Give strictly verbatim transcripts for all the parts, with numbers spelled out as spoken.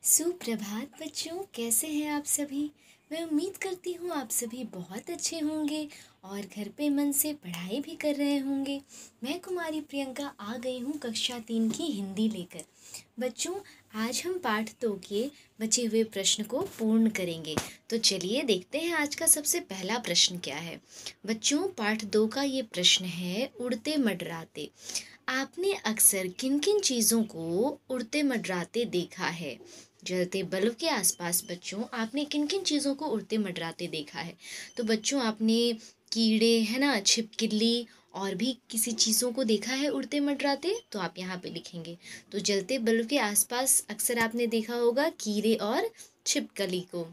सुप्रभात बच्चों, कैसे हैं आप सभी। मैं उम्मीद करती हूँ आप सभी बहुत अच्छे होंगे और घर पे मन से पढ़ाई भी कर रहे होंगे। मैं कुमारी प्रियंका आ गई हूँ कक्षा तीन की हिंदी लेकर। बच्चों, आज हम पाठ दो के बचे हुए प्रश्न को पूर्ण करेंगे। तो चलिए देखते हैं आज का सबसे पहला प्रश्न क्या है। बच्चों, पाठ दो का ये प्रश्न है, उड़ते मंडराते। आपने अक्सर किन किन चीज़ों को उड़ते मंडराते देखा है। जलते बल्ब के आसपास बच्चों आपने किन किन चीज़ों को उड़ते मंडराते देखा है। तो बच्चों आपने कीड़े है ना, छिपकली और भी किसी चीज़ों को देखा है उड़ते मंडराते, तो आप यहाँ पे लिखेंगे। तो जलते बल्ब के आसपास अक्सर आपने देखा होगा कीड़े और छिपकली को,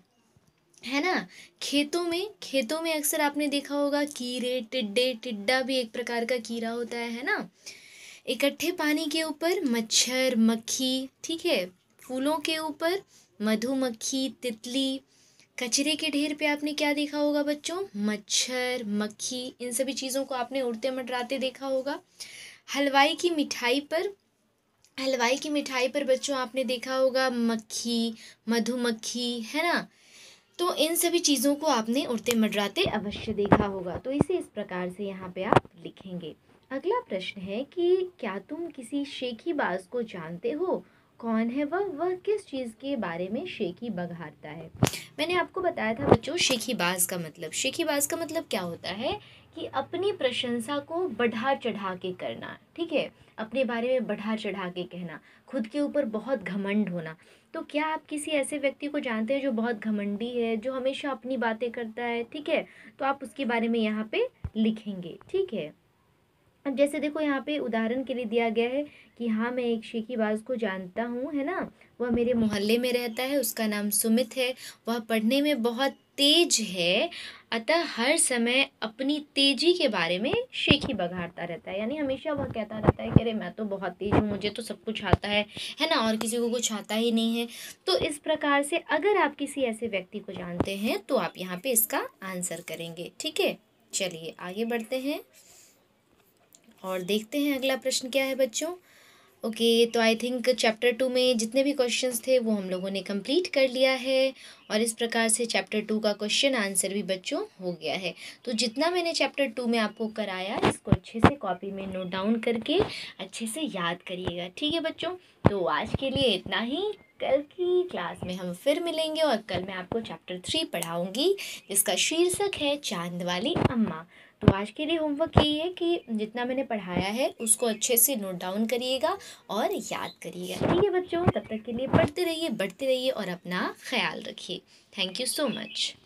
है ना। खेतों में खेतों में अक्सर आपने देखा होगा कीड़े, टिड्डे, टिड्डा भी एक प्रकार का कीड़ा होता है है ना। इकट्ठे पानी के ऊपर मच्छर, मक्खी, ठीक है। फूलों के ऊपर मधुमक्खी, तितली। कचरे के ढेर पे आपने क्या देखा होगा बच्चों, मच्छर, मक्खी। इन सभी चीज़ों को आपने उड़ते मंडराते देखा होगा। हलवाई की मिठाई पर हलवाई की मिठाई पर बच्चों आपने देखा होगा मक्खी, मधुमक्खी, है ना। तो इन सभी चीज़ों को आपने उड़ते मंडराते अवश्य देखा होगा। तो इसे इस प्रकार से यहाँ पे आप लिखेंगे। अगला प्रश्न है कि क्या तुम किसी शेखीबाज को जानते हो। कौन है वह वह किस चीज़ के बारे में शेखी बघारता है। मैंने आपको बताया था बच्चों, शेखीबाज का मतलब शेखीबाज का मतलब क्या होता है कि अपनी प्रशंसा को बढ़ा चढ़ा के करना, ठीक है। अपने बारे में बढ़ा चढ़ा के कहना, खुद के ऊपर बहुत घमंड होना। तो क्या आप किसी ऐसे व्यक्ति को जानते हैं जो बहुत घमंडी है, जो हमेशा अपनी बातें करता है, ठीक है। तो आप उसके बारे में यहाँ पे लिखेंगे, ठीक है। अब जैसे देखो यहाँ पे उदाहरण के लिए दिया गया है कि हाँ, मैं एक शेखीबाज को जानता हूँ, है ना। वह मेरे मोहल्ले में रहता है, उसका नाम सुमित है। वह पढ़ने में बहुत तेज है, अतः हर समय अपनी तेजी के बारे में शेखी बघाड़ता रहता है। यानी हमेशा वह कहता रहता है कि अरे मैं तो बहुत तेज हूँ, मुझे तो सब कुछ आता है है ना, और किसी को कुछ आता ही नहीं है। तो इस प्रकार से अगर आप किसी ऐसे व्यक्ति को जानते हैं तो आप यहाँ पे इसका आंसर करेंगे, ठीक है। चलिए आगे बढ़ते हैं और देखते हैं अगला प्रश्न क्या है बच्चों। ओके, तो आई थिंक चैप्टर टू में जितने भी क्वेश्चंस थे वो हम लोगों ने कंप्लीट कर लिया है और इस प्रकार से चैप्टर टू का क्वेश्चन आंसर भी बच्चों हो गया है। तो जितना मैंने चैप्टर टू में आपको कराया, इसको अच्छे से कॉपी में नोट डाउन करके अच्छे से याद करिएगा, ठीक है बच्चों। तो आज के लिए इतना ही। कल की क्लास में हम फिर मिलेंगे और कल मैं आपको चैप्टर थ्री पढ़ाऊँगी जिसका शीर्षक है चाँद वाली अम्मा। तो आज के लिए होमवर्क यही है कि जितना मैंने पढ़ाया है उसको अच्छे से नोट डाउन करिएगा और याद करिएगा, ठीक है बच्चों। तब तक के लिए पढ़ते रहिए, बढ़ते रहिए और अपना ख्याल रखिए। Thank you so much.